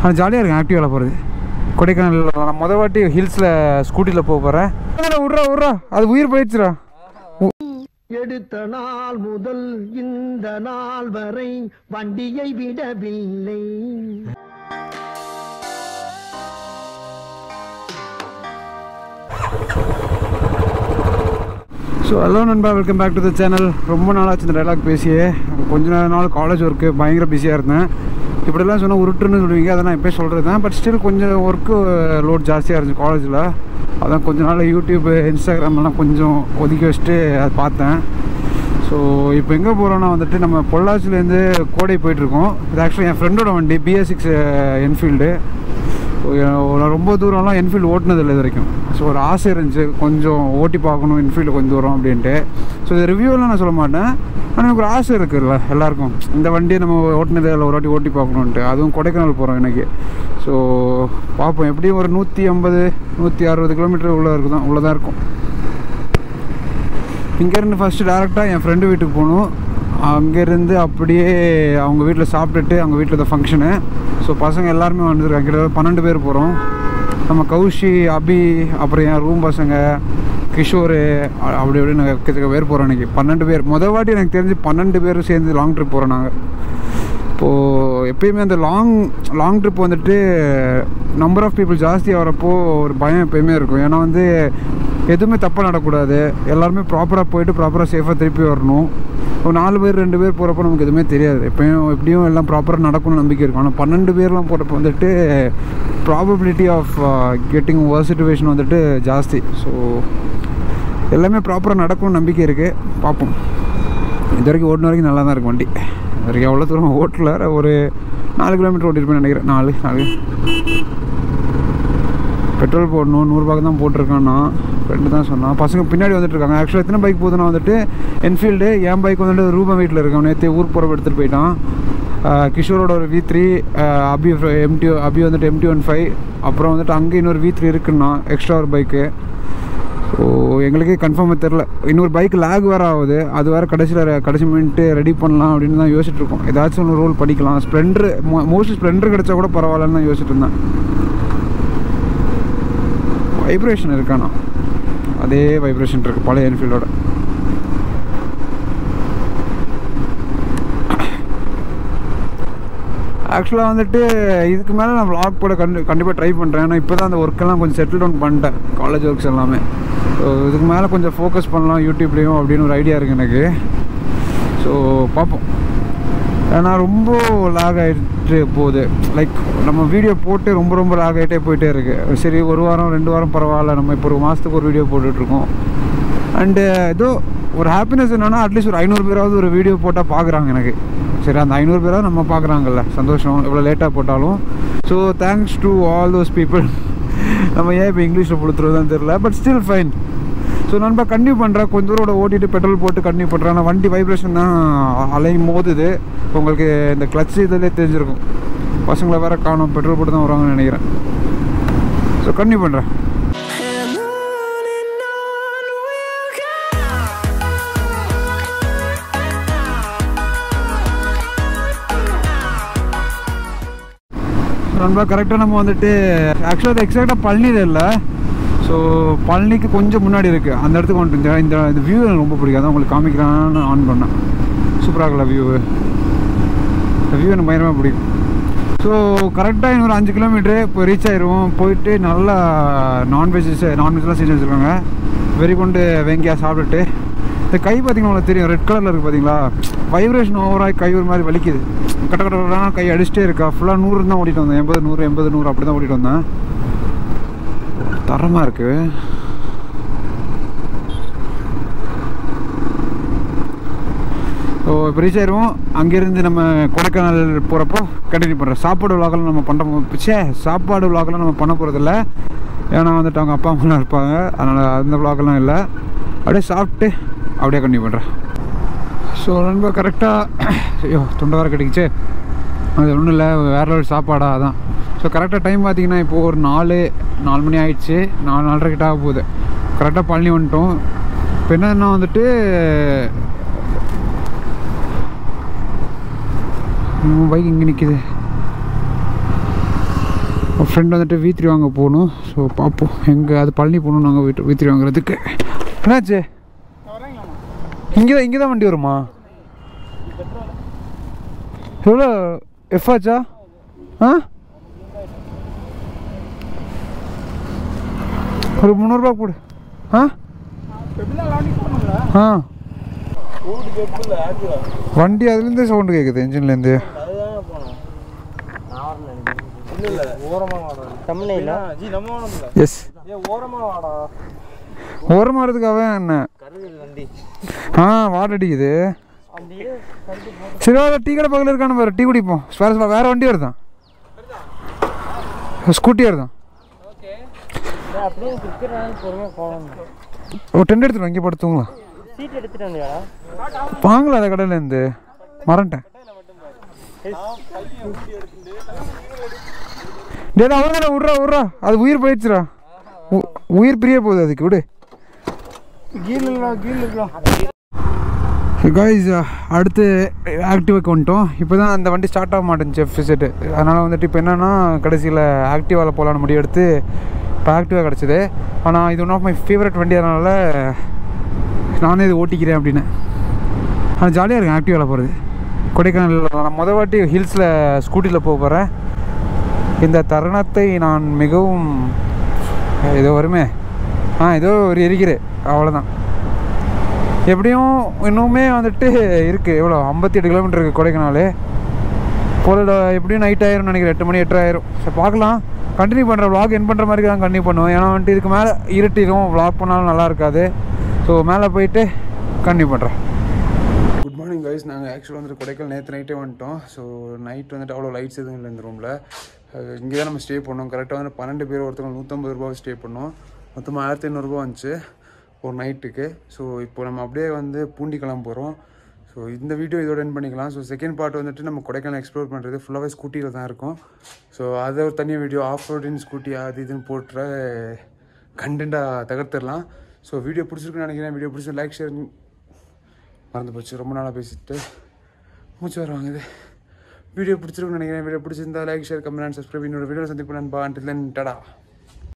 ஆனால் ஜாலியாக இருக்கும் ஆக்டிவாவில் போகிறது. கொடைக்கானல் நான் மொதல் வாட்டி ஹில்ஸில் ஸ்கூட்டியில் போக போகிறேன். விட்றா அது உயிர் போயிடுச்சுடா. எடுத்த நாள் முதல் இந்த நாள் வரை வண்டியை விடவில்லை. ஸோ ஹலோ நண்பா, welcome back to the channel. ரொம்ப நாளாச்சு இந்த டைலாக் பேசியே. கொஞ்ச நாள் காலேஜ் ஒர்க்கு பயங்கர பிஸியாக இருந்தேன். இப்படிலாம் சொன்னால் உருட்டுன்னு சொல்லுவீங்க, அதை நான் எப்போயே சொல்கிறது தான். பட் ஸ்டில் கொஞ்சம் ஒர்க்கு லோட் ஜாஸ்தியாக இருந்துச்சு காலேஜில். அதான் கொஞ்ச நாள் யூடியூப் இன்ஸ்டாகிராம்லாம் கொஞ்சம் ஒதுக்கி வச்சுட்டு அதை பார்த்தேன். ஸோ இப்போ எங்கே போகிறோன்னா வந்துட்டு நம்ம பொள்ளாச்சிலேருந்து கோடை போயிட்டுருக்கோம். இது ஆக்சுவலி என் ஃப்ரெண்டோட வண்டி, BS6 என்ஃபீல்டு. ரொம்ப தூரம்லாம் என்ஃபீல்டு ஓட்டினதில்லை இது வரைக்கும். ஸோ ஒரு ஆசை இருந்துச்சு கொஞ்சம் ஓட்டி பார்க்கணும் என்ஃபீல்டு கொஞ்சம் தூரம் அப்படின்ட்டு. ஸோ இது ரிவ்யூலாம் நான் சொல்ல மாட்டேன், ஆனால் எனக்கு ஒரு ஆசை இருக்குல்ல எல்லாருக்கும், இந்த வண்டியை நம்ம ஓட்டினதே இல்லை ஒரு வாட்டி ஓட்டி பார்க்கணுன்ட்டு. அதுவும் கொடைக்கானல் போகிறோம் இன்றைக்கி. ஸோ பார்ப்போம், எப்படியும் ஒரு 150-160 கிலோமீட்டர் உள்ளதான் இருக்கும். இங்கேருந்து ஃபஸ்ட்டு டேரெக்டாக என் ஃப்ரெண்டு வீட்டுக்கு போகணும். அங்கேருந்து அப்படியே அவங்க வீட்டில் சாப்பிட்டுட்டு, அவங்க வீட்டில் தான் ஃபங்க்ஷனு. ஸோ பசங்க எல்லாருமே வந்துருக்காங்க, கிட்ட 12 பேர் போகிறோம். நம்ம கௌஷி, அபி, அப்புறம் என் ரூம் பசங்க, கிஷோர், அப்படி இப்படின்னு கிட்ட பேர் போகிறோம் இன்றைக்கி. 12 பேர். மொதல் வாட்டி எனக்கு தெரிஞ்சு 12 பேர் சேர்ந்து லாங் ட்ரிப் போகிறோம் நாங்கள். இப்போது எப்பயுமே அந்த லாங் ட்ரிப் வந்துட்டு நம்பர் ஆஃப் பீப்புள் ஜாஸ்தியாக வரப்போ ஒரு பயம் எப்பயுமே இருக்கும். ஏன்னா வந்து எதுவுமே தப்பாக நடக்கூடாது, எல்லாருமே ப்ராப்பராக போயிட்டு ப்ராப்பராக சேஃபாக திருப்பி வரணும். ஒரு 4 பேர் 2 பேர் போகிறப்போ நமக்கு எதுவுமே தெரியாது, எப்படியும் எல்லாம் ப்ராப்பராக நடக்கணும்னு நம்பிக்கை இருக்கும். ஆனால் 12 பேர்லாம் போகிறப்போ வந்துட்டு probability of getting worse situation வந்துட்டு ஜாஸ்தி. ஸோ எல்லாமே ப்ராப்பராக நடக்கணும்னு நம்பிக்கை இருக்குது. பார்ப்போம். இது வரைக்கும் ஓட்டின வரைக்கும் நல்லா தான் இருக்கும் வண்டி. இது வரைக்கும் எவ்வளோ தூரம் ஓட்டல, ஒரு 4 கிலோமீட்டர் ஓட்டிருப்பேன்னு நினைக்கிறேன். 4 பெட்ரோல் போடணும், 100 ரூபாய்க்கு தான் போட்டிருக்கான்னா ஃப்ரெண்டு தான் சொன்னான். பசங்க பின்னாடி வந்துட்டு இருக்காங்க. ஆக்சுவலாக எத்தனை பைக் போகுதுன்னா வந்துட்டு என்ஃபீல்டு, என் பைக் வந்துட்டு ரூபா வீட்டில் இருக்கான். நேற்று ஊர் போகிறப்ப எடுத்துகிட்டு போயிட்டான். கிஷோரோட ஒரு V3, அபி வந்துட்டு MT-15, அப்புறம் வந்துட்டு அங்கே இன்னொரு V3 இருக்குன்னா எக்ஸ்ட்ரா ஒரு பைக்கு. ஸோ எங்களுக்கே கன்ஃபார்மாக தெரில, இன்னொரு பைக் லேக் வேறு ஆகுது. அது வேறு கடைசி மினிட்டு ரெடி பண்ணலாம் அப்படின்னு தான் யோசிச்சுட்ருக்கோம். ஏதாச்சும் ஒன்று ரோல் பண்ணிக்கலாம். ஸ்ப்ளெண்டர், மோஸ்ட்லி ஸ்ப்ளெண்டர் கிடச்சா கூட பரவாயில்லன்னு தான் யோசிச்சுட்டு இருந்தேன். வைப்ரேஷன் இருக்காண்ணா, அதே வைப்ரேஷன் இருக்குது பழைய என்ஃபீல்டோட. ஆக்சுவலாக வந்துட்டு இதுக்கு மேலே நான் vlog போட கண்டிப்பாக ட்ரை பண்ணுறேன். ஏன்னா இப்போ தான் அந்த ஒர்க்கெல்லாம் கொஞ்சம் செட்டில் டவுன் பண்ணிட்டேன், காலேஜ் ஒர்க்ஸ் எல்லாமே. ஸோ இதுக்கு மேலே கொஞ்சம் ஃபோக்கஸ் பண்ணலாம் யூடியூப்லேயும் அப்படின்னு ஒரு ஐடியா இருக்குது எனக்கு. ஸோ பார்ப்போம். ஏன்னா ரொம்ப லாக் ஆகிட்டு போகுது. லைக் நம்ம வீடியோ போட்டு ரொம்ப லாக் ஆகிட்டே போயிட்டே இருக்குது. சரி, 1 வாரம் 2 வாரம் பரவாயில்ல, நம்ம இப்போ ஒரு மாதத்துக்கு ஒரு வீடியோ போட்டுட்ருக்கோம். அண்டு ஏதோ ஒரு ஹாப்பினஸ் என்னென்னா அட்லீஸ்ட் ஒரு 500 பேராவது ஒரு வீடியோ போட்டால் பார்க்குறாங்க எனக்கு. சரி, அந்த 500 பேராவது நம்ம பார்க்குறாங்கல்ல, சந்தோஷம் எவ்வளோ லேட்டாக போட்டாலும். So thanks to all those people. நம்ம ஏன் இப்போ இங்கிலீஷில் கொடுத்துருவோம் தெரில, பட் ஸ்டில் ஃபைன். ஸோ நண்பா கண்டினியூ பண்ணுறேன், கொஞ்சம் தூரம் ஓட்டிட்டு பெட்ரோல் போட்டு கண்டினியூ பண்ணுறேன். ஆனால் வண்டி வைப்ரேஷன் தான் அலையும் மோதுது. உங்களுக்கு இந்த கிளட்ச் இதிலே தெரிஞ்சிருக்கும். பசங்களை வேறு காணும், பெட்ரோல் போட்டு தான் வருவாங்கன்னு நினைக்கிறேன். ஸோ கண்டினியூ பண்ணுறேன். நண்பா கரெக்டாக நம்ம வந்துட்டு ஆக்சுவலாக அது எக்ஸாக்டாக பழனியில் இல்லை. ஸோ பழனிக்கு கொஞ்சம் முன்னாடி இருக்குது, அந்த இடத்துக்கு வந்துட்டு இந்த வியூ எனக்கு ரொம்ப பிடிக்கும். அதான் உங்களுக்கு காமிக்கிறான்னு ஆன் பண்ணேன். சூப்பராக இருக்குல்ல வியூ. இந்த வியூ எனக்கு பயங்கரமாக பிடிக்கும். ஸோ கரெக்டாக இன்னொரு 5 கிலோமீட்டரு இப்போ ரீச் ஆயிடுவோம். போயிட்டு நல்லா நான்வெஜ்லாம் செஞ்சு வச்சுருக்காங்க. வெறிகொண்டு வெங்காயம் சாப்பிட்டுட்டு, இந்த கை பார்த்திங்கன்னா உங்களுக்கு தெரியும், ரெட் கலரில் இருக்குது பார்த்தீங்களா. வைப்ரேஷன் ஓவராக கை ஒரு மாதிரி வலிக்குது. கட்ட கை அடிச்சுட்டே இருக்கா. ஃபுல்லாக 100 தான் ஓட்டிகிட்டு வந்தேன். 80-100 அப்படி தான் ஓட்டிகிட்டு வந்தேன். தரமாக இருக்குது. ஸோ இப்போ ரீச் ஆயிடுவோம். அங்கேருந்து நம்ம கொடைக்கானல் போகிறப்போ கண்டினியூ பண்ணுறோம். சாப்பாடு விலாகலாம் நம்ம சாப்பாடு விலாகலாம் நம்ம பண்ண போகிறதில்ல. ஏன்னா வந்துட்டு அவங்க அப்பா அம்மாலாம் இருப்பாங்க, அதனால் அந்த விலாகலாம் இல்லை. அப்படியே சாப்பிட்டு அப்படியே கண்டினியூ பண்ணுறேன். ஸோ நண்பா கரெக்டாக ஐயோ தொண்டை வர கிடைக்குச்சு. அது ஒன்றும் இல்லை, வேறு லெவல் சாப்பாடாக அதான். ஸோ கரெக்டாக டைம் பார்த்திங்கன்னா இப்போது ஒரு 4 மணி ஆகிடுச்சு. 4:30 கிட்ட ஆக போகுது. கரெக்டாக பழனி வந்துட்டோம். இப்போ என்னன்னா வந்துட்டு பைக் இங்கே நிற்கிது. ஃப்ரெண்ட் வந்துட்டு V3 வாங்க போகணும். ஸோ பார்ப்போம் எங்கே அது பழனி போகணும் நாங்கள் V3 வாங்குறதுக்கு. என்னாச்சு இங்கே தான் வண்டி வருமா? எவ்வளோ எஃப் ஆச்சா? ஒரு 300 ரூபா கொடு. வண்டி அதுலேருந்தே சவுண்டு கேட்குது என்ஜின்லேருந்து. எஸ் ஓரமாக வரதுக்காக என்ன வாடடிக்குது. சரி டீ கடை பக்கத்தில் இருக்கானு பாரு, டீ குடிப்போம். வேறு வண்டி வருதான், ஸ்கூட்டி வருதான். டென்ட் எடுத்துட்டு இங்கே போட்டு தூங்கலாம். வாங்கலாம் அந்த கடையிலேருந்து, மறந்துட்டேன். டேடா அவ்வளோதானே, விட்றா அது உயிர் போயிடுச்சுடா, உயிர் பிரிய போகுது அதுக்கு, விடு. காய்ஸ் அடுத்து ஆக்டிவாக்கு வந்துட்டோம். இப்போ தான் அந்த வண்டி ஸ்டார்ட் ஆக மாட்டேங்குது எஃப்செட்டு. அதனால் வந்துட்டு இப்போ என்னென்னா கடைசியில் ஆக்டிவாவில் போகலான்னு முடிவு எடுத்து இப்போ ஆக்டிவா கிடச்சிது. ஆனால் இது ஒன் ஆஃப் மை ஃபேவரட் வண்டி, அதனால் நானே இது ஓட்டிக்கிறேன் அப்படின்னு. ஆனால் ஜாலியாக இருக்கும் ஆக்டிவாவில் போகிறது. கொடைக்கானல் நான் மொதல் வாட்டி ஹில்ஸில் ஸ்கூட்டியில் போக போகிறேன். இந்த தருணத்தை நான் மிகவும் ஏதோ வருமே ஏதோ ஒரு எரிக்கிறேன், அவ்வளோதான். எப்படியும் இன்னுமே வந்துட்டு இருக்குது, எவ்வளோ 58 கிலோமீட்டர் இருக்குது கொடைக்கானல். போல எப்படியும் நைட் ஆயிரும் நினைக்கிறேன், 8 மணி 8:30 ஆயிரும். ஸோ பார்க்கலாம், கண்டினியூ பண்ணுறேன். விளாக் என் பண்ணுற மாதிரி தான் கண்டினியூ பண்ணுவேன். ஏன்னா வந்துட்டு இதுக்கு மேலே இருட்டிடும், விளாக் பண்ணாலும் நல்லா இருக்காது. ஸோ மேலே போயிட்டு கண்டினியூ பண்ணுறேன். Good morning guys. நாங்கள் ஆக்சுவலாக வந்துட்டு கொடைக்கானல் நேற்று நைட்டே வந்துட்டோம். ஸோ நைட் வந்துட்டு அவ்வளோ லைட்ஸ் எதுவும் இல்லை இந்த ரூமில். இங்கே தான் நம்ம ஸ்டே பண்ணோம். கரெக்டாக வந்து 12 பேர், ஒருத்தவங்க 150 ரூபா ஸ்டே பண்ணோம். மொத்தமாக 1500 ரூபா வந்துச்சு ஒரு நைட்டுக்கு. ஸோ இப்போ நம்ம அப்படியே வந்து பூண்டி கிளம்ப போகிறோம். ஸோ இந்த வீடியோ இதோட எண்ட் பண்ணிக்கலாம். ஸோ செகண்ட் பார்ட் வந்துட்டு நம்ம கொடைக்கானல் எக்ஸ்ப்ளோர் பண்ணுறது ஃபுல்லாகவே ஸ்கூட்டியில் தான் இருக்கும். ஸோ அதை ஒரு தனியாக வீடியோ ஆஃப் ரோடின் ஸ்கூட்டி அது இதுன்னு போட்டுற கண்டென்ட்டாக தகர்த்துடலாம். ஸோ வீடியோ பிடிச்சிருக்குன்னு நினைக்கிறேன். வீடியோ பிடிச்சி லைக் ஷேர் மறந்து போச்சு, ரொம்ப நாளாக பேசிட்டு மூச்சு வர வாங்குது. வீடியோ பிடிச்சிருக்குன்னு நினைக்கிறேன். வீடியோ பிடிச்சிருந்தா like share comment and subscribe. இன்னொரு வீடியோ சந்திப்பேன் நண்பா. Until then Tata.